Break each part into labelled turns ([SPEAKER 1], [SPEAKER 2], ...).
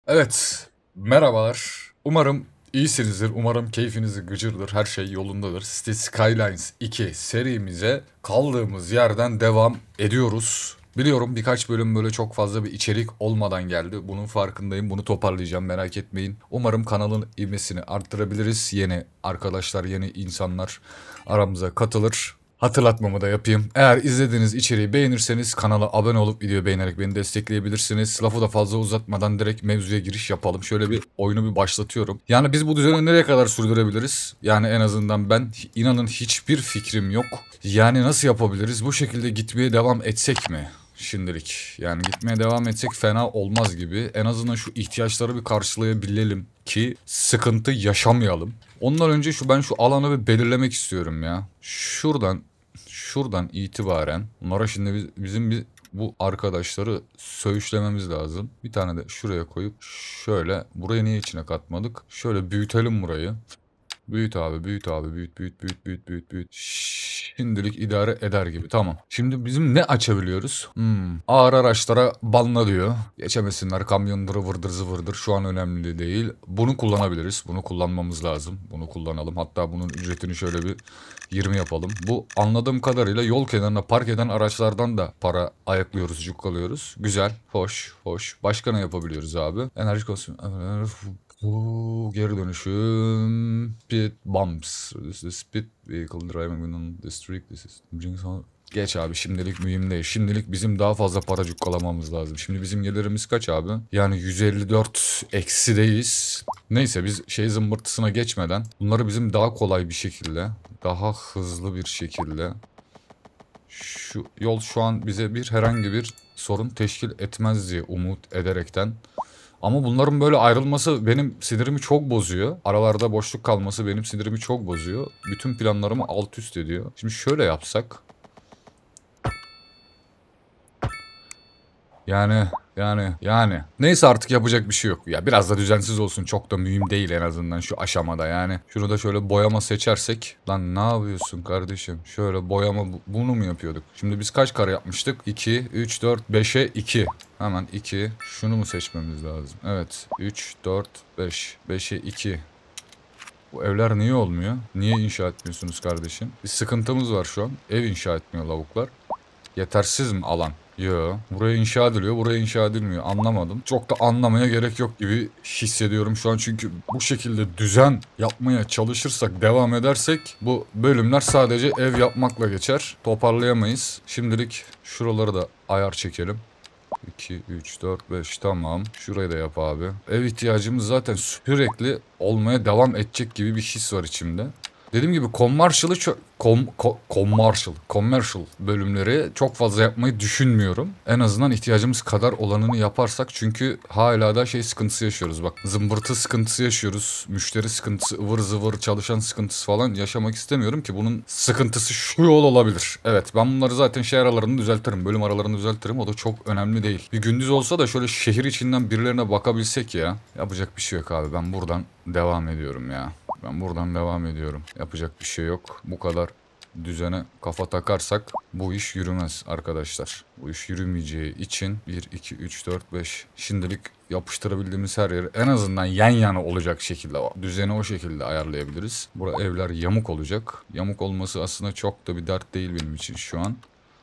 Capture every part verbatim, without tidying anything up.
[SPEAKER 1] Evet, merhabalar. Umarım iyisinizdir. Umarım keyfiniz gıcırdır. Her şey yolundadır. City Skylines iki serimize kaldığımız yerden devam ediyoruz. Biliyorum birkaç bölüm böyle çok fazla bir içerik olmadan geldi. Bunun farkındayım. Bunu toparlayacağım, merak etmeyin. Umarım kanalın ivmesini arttırabiliriz. Yeni arkadaşlar, yeni insanlar aramıza katılır. Hatırlatmamı da yapayım. Eğer izlediğiniz içeriği beğenirseniz kanala abone olup video beğenerek beni destekleyebilirsiniz. Lafı da fazla uzatmadan direkt mevzuya giriş yapalım. Şöyle bir oyunu bir başlatıyorum. Yani biz bu düzeni nereye kadar sürdürebiliriz? Yani en azından ben inanın hiçbir fikrim yok. Yani nasıl yapabiliriz? Bu şekilde gitmeye devam etsek mi? Şimdilik. Yani gitmeye devam etsek fena olmaz gibi. En azından şu ihtiyaçları bir karşılayabilelim ki sıkıntı yaşamayalım. Ondan önce şu ben şu alanı bir belirlemek istiyorum ya. Şuradan şuradan itibaren bunlara şimdi biz, bizim bir bu arkadaşları söğüşlememiz lazım. Bir tane de şuraya koyup şöyle burayı niye içine katmadık? Şöyle büyütelim burayı. Büyüt abi, büyüt abi, büyüt, büyüt, büyüt, büyüt, büyüt, büyüt. Şimdilik idare eder gibi. Tamam. Şimdi bizim ne açabiliyoruz? Hmm. Ağır araçlara banla diyor. Geçemesinler, kamyondur, vırdır zıvırdır. Şu an önemli değil. Bunu kullanabiliriz. Bunu kullanmamız lazım. Bunu kullanalım. Hatta bunun ücretini şöyle bir yirmi yapalım. Bu anladığım kadarıyla yol kenarına park eden araçlardan da para ayaklıyoruz, cukkalıyoruz. Güzel, hoş, hoş. Başka ne yapabiliyoruz abi? Enerji konsüm... Bu geri dönüşüm. Speed bumps. This is speed vehicle driving on the street. This is... Geç abi, şimdilik mühim değil. Şimdilik bizim daha fazla para cukkalamamız lazım. Şimdi bizim gelirimiz kaç abi? Yani yüz elli dört eksideyiz. Neyse biz şey zımbırtısına geçmeden bunları bizim daha kolay bir şekilde, daha hızlı bir şekilde, şu yol şu an bize bir herhangi bir sorun teşkil etmez diye umut ederekten. Ama bunların böyle ayrılması benim sinirimi çok bozuyor. Aralarda boşluk kalması benim sinirimi çok bozuyor. Bütün planlarımı alt üst ediyor. Şimdi şöyle yapsak. Yani yani yani. Neyse artık yapacak bir şey yok. Ya biraz da düzensiz olsun. Çok da mühim değil en azından şu aşamada yani. Şunu da şöyle boyama seçersek. Lan ne yapıyorsun kardeşim? Şöyle boyama bunu mu yapıyorduk? Şimdi biz kaç kare yapmıştık? iki, üç, dört, beşe iki. Hemen iki. Şunu mu seçmemiz lazım? Evet. üç, dört, beş. beşe iki. Bu evler niye olmuyor? Niye inşa etmiyorsunuz kardeşim? Bir sıkıntımız var şu an. Ev inşa etmiyor lavuklar. Yetersiz mi alan? Yo. Buraya inşa ediliyor, buraya inşa edilmiyor. Anlamadım. Çok da anlamaya gerek yok gibi hissediyorum şu an. Çünkü bu şekilde düzen yapmaya çalışırsak, devam edersek bu bölümler sadece ev yapmakla geçer. Toparlayamayız. Şimdilik şuraları da ayar çekelim. iki, üç, dört, beş tamam. Şurayı da yap abi. Ev ihtiyacımız zaten sürekli olmaya devam edecek gibi bir his var içimde. Dediğim gibi commercial'ı çok com, co, commercial, commercial bölümleri çok fazla yapmayı düşünmüyorum. En azından ihtiyacımız kadar olanını yaparsak, çünkü hala da şey sıkıntısı yaşıyoruz bak. Zımbırtı sıkıntısı yaşıyoruz. Müşteri sıkıntısı, ıvır zıvır çalışan sıkıntısı falan yaşamak istemiyorum ki bunun sıkıntısı şu yol olabilir. Evet, ben bunları zaten şey aralarını düzeltirim. Bölüm aralarını düzeltirim. O da çok önemli değil. Bir gündüz olsa da şöyle şehir içinden birilerine bakabilsek ya. Yapacak bir şey yok abi. Ben buradan devam ediyorum ya. Ben buradan devam ediyorum. Yapacak bir şey yok. Bu kadar düzene kafa takarsak bu iş yürümez arkadaşlar. Bu iş yürümeyeceği için bir, iki, üç, dört, beş şimdilik yapıştırabildiğimiz her yeri en azından yan yana olacak şekilde, düzeni o şekilde ayarlayabiliriz. Burada evler yamuk olacak. Yamuk olması aslında çok da bir dert değil benim için şu an.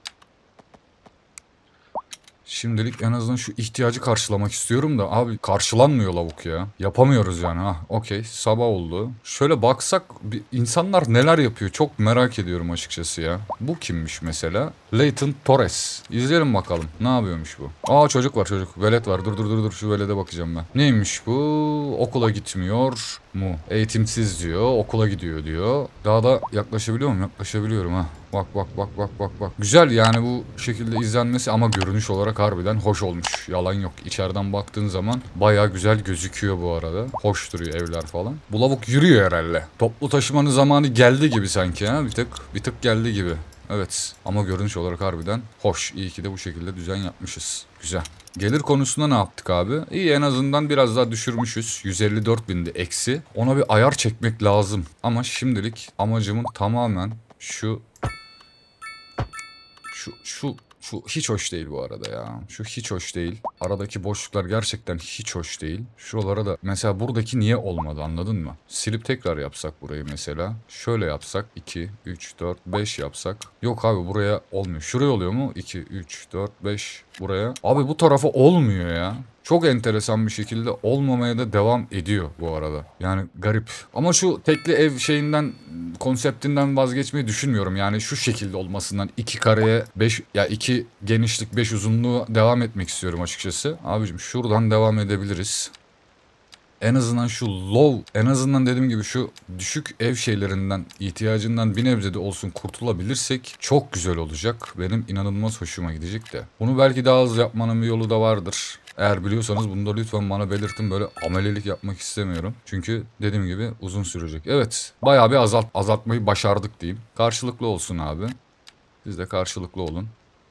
[SPEAKER 1] Şimdilik en azından şu ihtiyacı karşılamak istiyorum da abi karşılanmıyor lavuk ya. Yapamıyoruz yani ha. Okey, sabah oldu. Şöyle baksak bir, insanlar neler yapıyor çok merak ediyorum açıkçası ya. Bu kimmiş mesela? Leighton Torres. İzleyelim bakalım. Ne yapıyormuş bu? Aa, çocuk var, çocuk. Velet var. Dur dur dur dur şu velede bakacağım ben. Neymiş bu? Okula gitmiyor mu? Eğitimsiz diyor. Okula gidiyor diyor. Daha da yaklaşabiliyor muyum? Yaklaşabiliyorum ha. Bak bak bak bak bak bak. Güzel yani bu şekilde izlenmesi, ama görünüş olarak harbiden hoş olmuş. Yalan yok. İçeriden baktığın zaman baya güzel gözüküyor bu arada. Hoş duruyor evler falan. Bu lavuk yürüyor herhalde. Toplu taşımanın zamanı geldi gibi sanki ha. Bir tık bir tık geldi gibi. Evet, ama görünüş olarak harbiden hoş. İyi ki de bu şekilde düzen yapmışız. Güzel. Gelir konusunda ne yaptık abi? İyi, en azından biraz daha düşürmüşüz. yüz elli dört bindi eksi. Ona bir ayar çekmek lazım. Ama şimdilik amacımın tamamen şu... Şu, şu, Şu hiç hoş değil bu arada ya. Şu hiç hoş değil. Aradaki boşluklar gerçekten hiç hoş değil. Şuralara da mesela buradaki niye olmadı anladın mı? Silip tekrar yapsak burayı mesela. Şöyle yapsak iki, üç, dört, beş yapsak. Yok abi buraya olmuyor. Şuraya oluyor mu? iki, üç, dört, beş buraya. Abi bu tarafa olmuyor ya. Çok enteresan bir şekilde olmamaya da devam ediyor bu arada. Yani garip. Ama şu tekli ev şeyinden, konseptinden vazgeçmeyi düşünmüyorum. Yani şu şekilde olmasından iki kareye beş ya iki genişlik beş uzunluğu devam etmek istiyorum açıkçası. Abicim şuradan devam edebiliriz. En azından şu low, en azından dediğim gibi şu düşük ev şeylerinden, ihtiyacından bir nebze de olsun kurtulabilirsek çok güzel olacak. Benim inanılmaz hoşuma gidecek de. Bunu belki daha hızlı yapmanın bir yolu da vardır. Eğer biliyorsanız bunu da lütfen bana belirtin. Böyle amelelik yapmak istemiyorum. Çünkü dediğim gibi uzun sürecek. Evet, bayağı bir azalt, azaltmayı başardık diyeyim. Karşılıklı olsun abi. Siz de karşılıklı olun.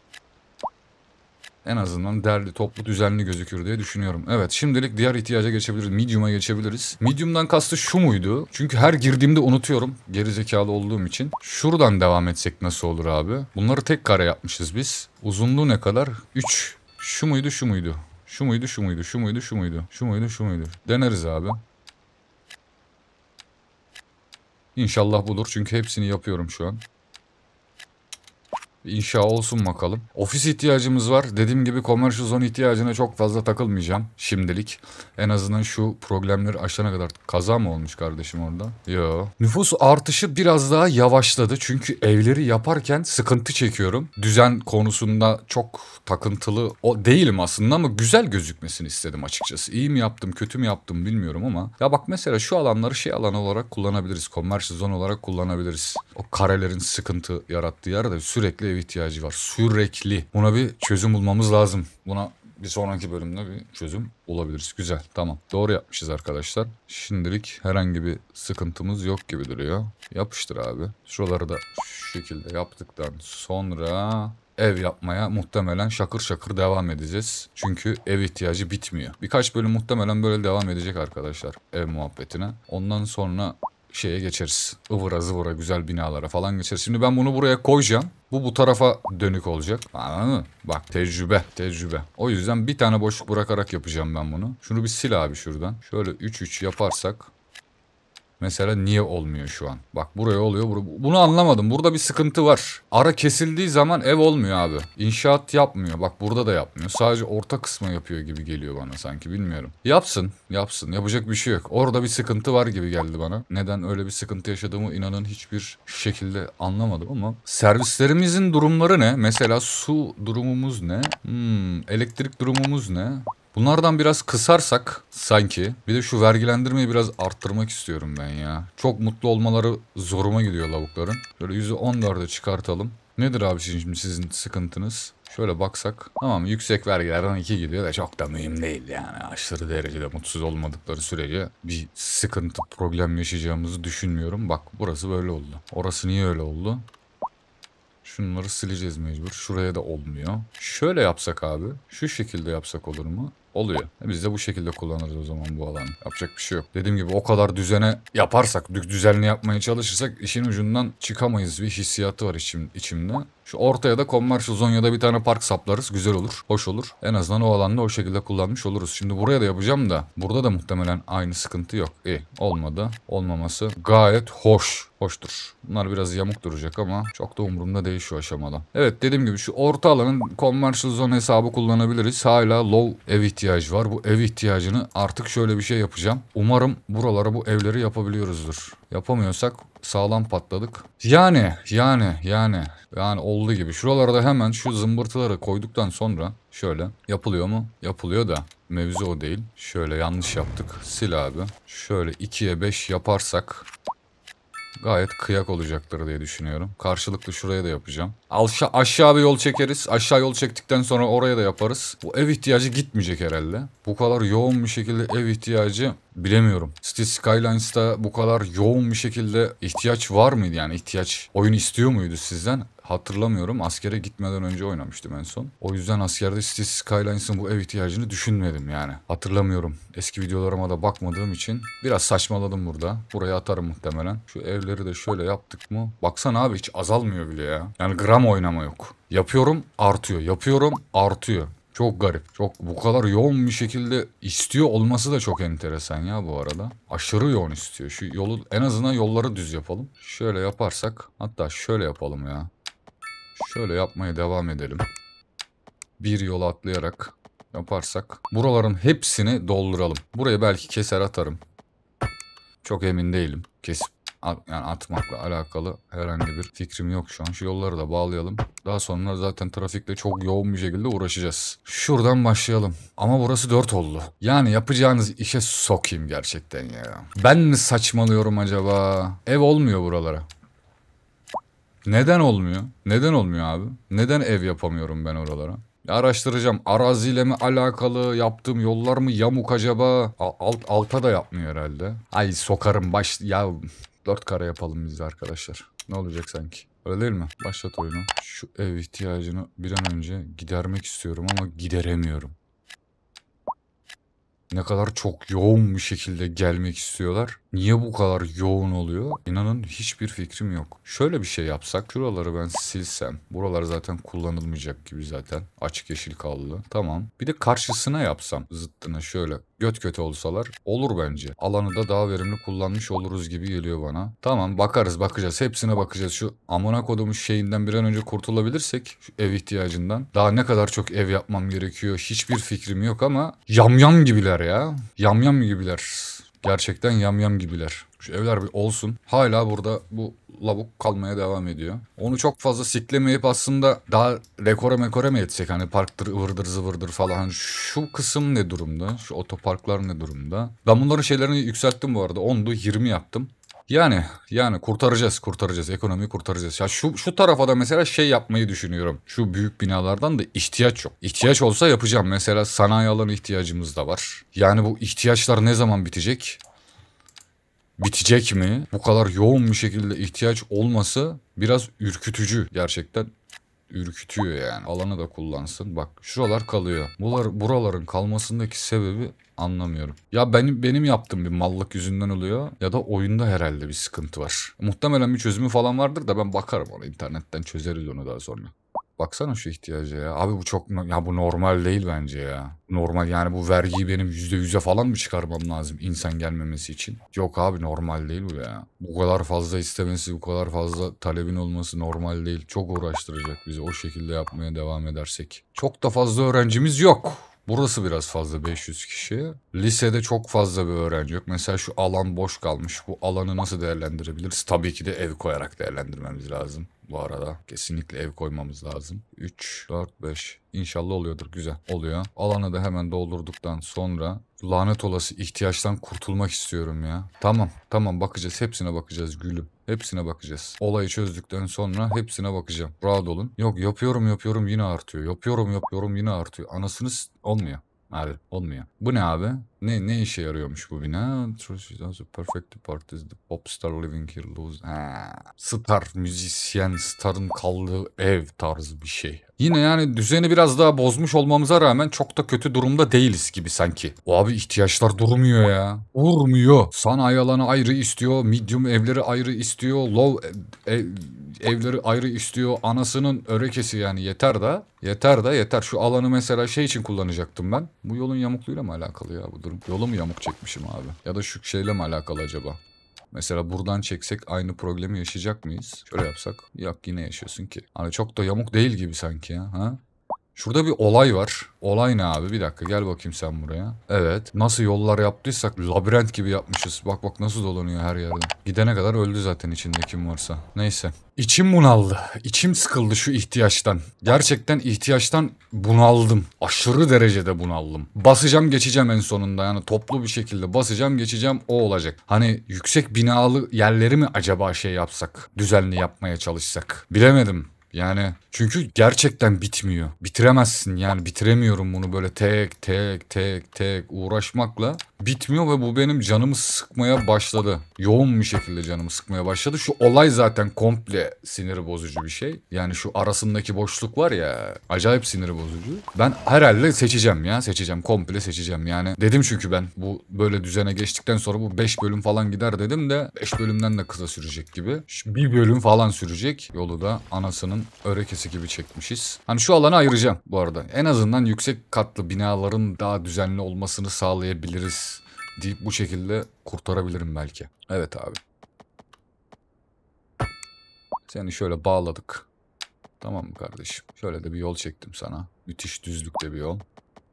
[SPEAKER 1] En azından derli, toplu, düzenli gözükür diye düşünüyorum. Evet, şimdilik diğer ihtiyaca geçebiliriz. Medium'a geçebiliriz. Medium'dan kastı şu muydu? Çünkü her girdiğimde unutuyorum. Gerizekalı olduğum için. Şuradan devam etsek nasıl olur abi? Bunları tek kare yapmışız biz. Uzunluğu ne kadar? üç. Şu muydu, şu muydu? Şu muydu, şu muydu, şu muydu, şu muydu? Şu muydu, şu muydu? Deneriz abi. İnşallah budur. Çünkü hepsini yapıyorum şu an. İnşa olsun bakalım. Ofis ihtiyacımız var. Dediğim gibi commercial zone ihtiyacına çok fazla takılmayacağım şimdilik. En azından şu problemleri aşana kadar. Kaza mı olmuş kardeşim orada? Yo. Nüfus artışı biraz daha yavaşladı. Çünkü evleri yaparken sıkıntı çekiyorum. Düzen konusunda çok takıntılı o değilim aslında ama güzel gözükmesini istedim açıkçası. İyi mi yaptım, kötü mü yaptım bilmiyorum ama. Ya bak mesela şu alanları şey alanı olarak kullanabiliriz. Commercial zone olarak kullanabiliriz. O karelerin sıkıntı yarattığı yerde sürekli ev ihtiyacı var. Sürekli. Buna bir çözüm bulmamız lazım. Buna bir sonraki bölümde bir çözüm bulabiliriz. Güzel. Tamam. Doğru yapmışız arkadaşlar. Şimdilik herhangi bir sıkıntımız yok gibi duruyor. Yapıştır abi. Şuraları da şu şekilde yaptıktan sonra ev yapmaya muhtemelen şakır şakır devam edeceğiz. Çünkü ev ihtiyacı bitmiyor. Birkaç bölüm muhtemelen böyle devam edecek arkadaşlar ev muhabbetine. Ondan sonra şeye geçeriz. Ivıra zıvıra güzel binalara falan geçeriz. Şimdi ben bunu buraya koyacağım. Bu bu tarafa dönük olacak. Anladın mı? Bak tecrübe, tecrübe. O yüzden bir tane boşluk bırakarak yapacağım ben bunu. Şunu bir sil abi şuradan. Şöyle üç üç yaparsak. Mesela niye olmuyor şu an? Bak buraya oluyor. Bunu anlamadım. Burada bir sıkıntı var. Ara kesildiği zaman ev olmuyor abi. İnşaat yapmıyor. Bak burada da yapmıyor. Sadece orta kısmı yapıyor gibi geliyor bana sanki. Bilmiyorum. Yapsın. Yapsın. Yapacak bir şey yok. Orada bir sıkıntı var gibi geldi bana. Neden öyle bir sıkıntı yaşadığımı inanın hiçbir şekilde anlamadım ama. Servislerimizin durumları ne? Mesela su durumumuz ne? Hmm, elektrik durumumuz ne? Bunlardan biraz kısarsak sanki. Bir de şu vergilendirmeyi biraz arttırmak istiyorum ben ya. Çok mutlu olmaları zoruma gidiyor lavukların. Şöyle yüzde on dörde çıkartalım. Nedir abi şimdi sizin sıkıntınız? Şöyle baksak. Tamam yüksek vergilerden iki gidiyor da çok da mühim değil yani. Aşırı derecede mutsuz olmadıkları sürece bir sıkıntı problem yaşayacağımızı düşünmüyorum. Bak burası böyle oldu. Orası niye öyle oldu? Şunları sileceğiz mecbur. Şuraya da olmuyor. Şöyle yapsak abi. Şu şekilde yapsak olur mu? Oluyor. Biz de bu şekilde kullanırız o zaman bu alanı. Yapacak bir şey yok. Dediğim gibi o kadar düzene yaparsak, düzenli yapmaya çalışırsak işin ucundan çıkamayız. Bir hissiyatı var içim, içimde. Şu ortaya da commercial zone ya da bir tane park saplarız. Güzel olur. Hoş olur. En azından o alanda o şekilde kullanmış oluruz. Şimdi buraya da yapacağım da. Burada da muhtemelen aynı sıkıntı yok. İyi. Olmadı. Olmaması gayet hoş. Hoştur. Bunlar biraz yamuk duracak ama çok da umurumda değil şu aşamada. Evet dediğim gibi şu orta alanın commercial zone hesabı kullanabiliriz. Hala low ev ihtiyacı var. Bu ev ihtiyacını artık şöyle bir şey yapacağım. Umarım buralara bu evleri yapabiliyoruzdur. Yapamıyorsak sağlam patladık. Yani yani yani yani olduğu gibi şuralarda hemen şu zımbırtıları koyduktan sonra şöyle yapılıyor mu? Yapılıyor da mevzu o değil. Şöyle yanlış yaptık. Sil abi. Şöyle ikiye beş yaparsak gayet kıyak olacaktır diye düşünüyorum. Karşılıklı şuraya da yapacağım. Aşağı, aşağı bir yol çekeriz. Aşağı yol çektikten sonra oraya da yaparız. Bu ev ihtiyacı gitmeyecek herhalde. Bu kadar yoğun bir şekilde ev ihtiyacı bilemiyorum. City Skylines'ta bu kadar yoğun bir şekilde ihtiyaç var mıydı? Yani ihtiyaç oyun istiyor muydu sizden? Hatırlamıyorum. Askere gitmeden önce oynamıştım en son. O yüzden askerde City Skylines'ın bu ev ihtiyacını düşünmedim yani. Hatırlamıyorum. Eski videolarıma da bakmadığım için biraz saçmaladım burada. Buraya atarım muhtemelen. Şu evleri de şöyle yaptık mı? Baksana abi hiç azalmıyor bile ya. Yani gram gram oynama yok. Yapıyorum artıyor. Yapıyorum artıyor. Çok garip. Çok bu kadar yoğun bir şekilde istiyor olması da çok enteresan ya bu arada. Aşırı yoğun istiyor. Şu yolu en azından yolları düz yapalım. Şöyle yaparsak, hatta şöyle yapalım ya. Şöyle yapmaya devam edelim. Bir yol atlayarak yaparsak buraların hepsini dolduralım. Burayı belki keser atarım. Çok emin değilim. Kesip yani atmakla alakalı herhangi bir fikrim yok şu an. Şu yolları da bağlayalım. Daha sonra zaten trafikle çok yoğun bir şekilde uğraşacağız. Şuradan başlayalım. Ama burası dört oldu. Yani yapacağınız işe sokayım gerçekten ya. Ben mi saçmalıyorum acaba? Ev olmuyor buralara. Neden olmuyor? Neden olmuyor abi? Neden ev yapamıyorum ben oralara? Araştıracağım. Araziyle mi alakalı, yaptığım yollar mı yamuk acaba? Alt, alta da yapmıyor herhalde. Ay sokarım baş... Ya dört kare yapalım biz de arkadaşlar. Ne olacak sanki? Öyle değil mi? Başlat oyunu. Şu ev ihtiyacını bir an önce gidermek istiyorum ama gideremiyorum. Ne kadar çok yoğun bir şekilde gelmek istiyorlar. Niye bu kadar yoğun oluyor? İnanın hiçbir fikrim yok. Şöyle bir şey yapsak. Şuraları ben silsem. Buralar zaten kullanılmayacak gibi zaten. Açık yeşil kaldı. Tamam. Bir de karşısına yapsam. Zıttına şöyle göt göte olsalar olur bence. Alanı da daha verimli kullanmış oluruz gibi geliyor bana. Tamam bakarız bakacağız. Hepsine bakacağız. Şu amına kodumun şeyinden bir an önce kurtulabilirsek. Şu ev ihtiyacından. Daha ne kadar çok ev yapmam gerekiyor. Hiçbir fikrim yok ama yamyam gibiler ya. Yamyam gibiler. Gerçekten yamyam gibiler. Şu evler bir olsun. Hala burada bu lavuk kalmaya devam ediyor. Onu çok fazla siklemeyip aslında daha rekora mekore mi etsek? Hani parktır, ıvırdır, zıvırdır falan. Hani şu kısım ne durumda? Şu otoparklar ne durumda? Ben bunların şeylerini yükselttim bu arada. ondu yirmi yaptım. Yani yani kurtaracağız kurtaracağız ekonomiyi kurtaracağız. Ya şu şu tarafa da mesela şey yapmayı düşünüyorum. Şu büyük binalardan da ihtiyaç yok. İhtiyaç olsa yapacağım. Mesela sanayi alanı ihtiyacımız da var. Yani bu ihtiyaçlar ne zaman bitecek? Bitecek mi? Bu kadar yoğun bir şekilde ihtiyaç olması biraz ürkütücü gerçekten. Ürkütüyor yani. Alanı da kullansın. Bak şuralar kalıyor. Buralar, buraların kalmasındaki sebebi anlamıyorum. Ya benim benim yaptığım bir mallık yüzünden oluyor ya da oyunda herhalde bir sıkıntı var. Muhtemelen bir çözümü falan vardır da ben bakarım ona, internetten çözeriz onu daha sonra. Baksana şu ihtiyaca ya. Abi bu çok ya bu normal değil bence ya. Normal yani bu vergiyi benim yüzde yüze falan mı çıkarmam lazım insan gelmemesi için? Yok abi normal değil bu ya. Bu kadar fazla istemesi, bu kadar fazla talebin olması normal değil. Çok uğraştıracak bizi o şekilde yapmaya devam edersek. Çok da fazla öğrencimiz yok. Burası biraz fazla beş yüz kişi. Lisede çok fazla bir öğrenci yok. Mesela şu alan boş kalmış. Bu alanı nasıl değerlendirebiliriz? Tabii ki de ev koyarak değerlendirmemiz lazım. Bu arada kesinlikle ev koymamız lazım. üç, dört, beş. İnşallah oluyordur. Güzel oluyor. Alanı da hemen doldurduktan sonra lanet olası ihtiyaçtan kurtulmak istiyorum ya. Tamam tamam bakacağız. Hepsine bakacağız gülüm. Hepsine bakacağız. Olayı çözdükten sonra hepsine bakacağım. Rahat olun. Yok yapıyorum yapıyorum yine artıyor. Yapıyorum yapıyorum yine artıyor. Anasını olmuyor. Abi olmuyor. Bu ne abi? Ne ne işe yarıyormuş bu bina? Perfect part is the pop star living here lose. Ha. Star, müzisyen, starın kaldığı ev tarzı bir şey. Yine yani düzeni biraz daha bozmuş olmamıza rağmen çok da kötü durumda değiliz gibi sanki. O abi ihtiyaçlar durmuyor ya. Durmuyor. Sanayi alanı ayrı istiyor. Medium evleri ayrı istiyor. Low ev, evleri ayrı istiyor. Anasının örekesi yani yeter da. Yeter da yeter. Şu alanı mesela şey için kullanacaktım ben. Bu yolun yamukluğuyla mı alakalı ya bu durum? Yolu mu yamuk çekmişim abi? Ya da şu şeyle mi alakalı acaba? Mesela buradan çeksek aynı problemi yaşayacak mıyız? Şöyle yapsak. Yok yine yaşıyorsun ki. Hani çok da yamuk değil gibi sanki ya. Ha? Şurada bir olay var. Olay ne abi? Bir dakika gel bakayım sen buraya. Evet. Nasıl yollar yaptıysak labirent gibi yapmışız. Bak bak nasıl dolanıyor her yerden. Gidene kadar öldü zaten içinde kim varsa. Neyse. İçim bunaldı. İçim sıkıldı şu ihtiyaçtan. Gerçekten ihtiyaçtan bunaldım. Aşırı derecede bunaldım. Basacağım geçeceğim en sonunda. Yani toplu bir şekilde basacağım geçeceğim o olacak. Hani yüksek binalı yerleri mi acaba şey yapsak? Düzenli yapmaya çalışsak? Bilemedim. Yani çünkü gerçekten bitmiyor. Bitiremezsin yani bitiremiyorum bunu böyle tek tek tek tek uğraşmakla bitmiyor ve bu benim canımı sıkmaya başladı. Yoğun bir şekilde canımı sıkmaya başladı. Şu olay zaten komple sinir bozucu bir şey. Yani şu arasındaki boşluk var ya, acayip sinir bozucu. Ben herhalde seçeceğim ya, seçeceğim, komple seçeceğim. Yani dedim çünkü ben bu böyle düzene geçtikten sonra bu beş bölüm falan gider dedim de beş bölümden de kısa sürecek gibi. Şu bir bölüm falan sürecek. Yolu da anasının örekesi gibi çekmişiz. Hani şu alanı ayıracağım bu arada. En azından yüksek katlı binaların daha düzenli olmasını sağlayabiliriz deyip bu şekilde kurtarabilirim belki. Evet abi. Seni şöyle bağladık. Tamam mı kardeşim? Şöyle de bir yol çektim sana. Müthiş düzlükte bir yol.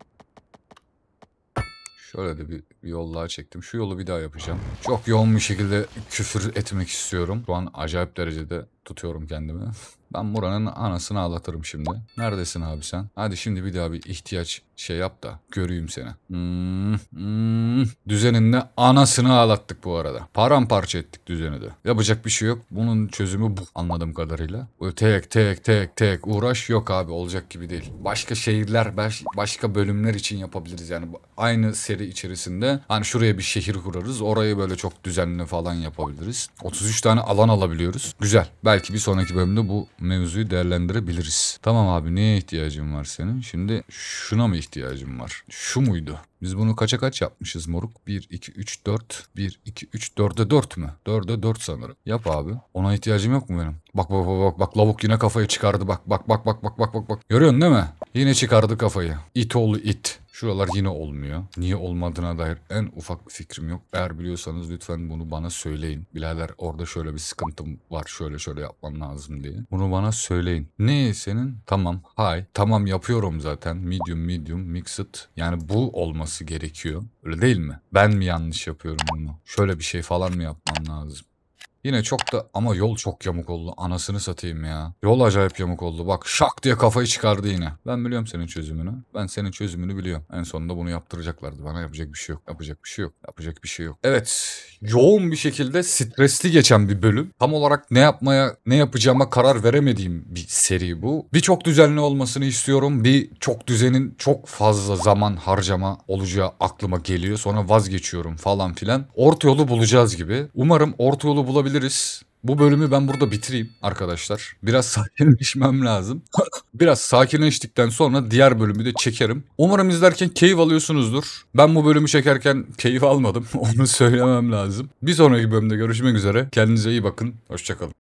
[SPEAKER 1] Şöyle de bir, bir yol daha çektim. Şu yolu bir daha yapacağım. Çok yoğun bir şekilde küfür etmek istiyorum. Şu an acayip derecede tutuyorum kendimi. Ben buranın anasını ağlatırım şimdi. Neredesin abi sen? Hadi şimdi bir daha bir ihtiyaç şey yap da göreyim seni. Hmm, hmm. Düzeninde anasını ağlattık bu arada. Paramparça ettik düzeni de. Yapacak bir şey yok. Bunun çözümü bu anladığım kadarıyla. Böyle tek tek tek tek uğraş yok abi, olacak gibi değil. Başka şehirler, baş, başka bölümler için yapabiliriz yani. Aynı seri içerisinde hani şuraya bir şehir kurarız. Orayı böyle çok düzenli falan yapabiliriz. otuz üç tane alan alabiliyoruz. Güzel. Belki bir sonraki bölümde bu mevzuyu değerlendirebiliriz. Tamam abi, neye ihtiyacın var senin? Şimdi şuna mı ihtiyacın var? Şu muydu? Biz bunu kaça kaç yapmışız moruk? bir, iki, üç, dört. bir, iki, üç, dörde dört mü? dörde dört sanırım. Yap abi. Ona ihtiyacım yok mu benim? Bak bak bak bak bak, lavuk yine kafayı çıkardı. Bak bak bak bak bak bak bak bak. Görüyorsun değil mi? Yine çıkardı kafayı. İt oğlu it. Şuralar yine olmuyor. Niye olmadığına dair en ufak bir fikrim yok. Eğer biliyorsanız lütfen bunu bana söyleyin. Birader orada şöyle bir sıkıntım var. Şöyle şöyle yapmam lazım diye. Bunu bana söyleyin. Ne senin? Tamam. High. Tamam yapıyorum zaten. Medium, medium, mixed. Yani bu olması gerekiyor. Öyle değil mi? Ben mi yanlış yapıyorum bunu? Şöyle bir şey falan mı yapmam lazım? Yine çok da ama yol çok yamuk oldu. Anasını satayım ya. Yol acayip yamuk oldu. Bak şak diye kafayı çıkardı yine. Ben biliyorum senin çözümünü. Ben senin çözümünü biliyorum. En sonunda bunu yaptıracaklardı. Bana yapacak bir şey yok. Yapacak bir şey yok. Yapacak bir şey yok. Evet. Yoğun bir şekilde stresli geçen bir bölüm. Tam olarak ne yapmaya, ne yapacağıma karar veremediğim bir seri bu. Bir çok düzenli olmasını istiyorum. Bir çok düzenin çok fazla zaman harcama olacağı aklıma geliyor. Sonra vazgeçiyorum falan filan. Orta yolu bulacağız gibi. Umarım orta yolu bulabiliriz. Bu bölümü ben burada bitireyim arkadaşlar. Biraz sakinleşmem lazım. Biraz sakinleştikten sonra diğer bölümü de çekerim. Umarım izlerken keyif alıyorsunuzdur. Ben bu bölümü çekerken keyif almadım. Onu söylemem lazım. Bir sonraki bölümde görüşmek üzere. Kendinize iyi bakın. Hoşça kalın.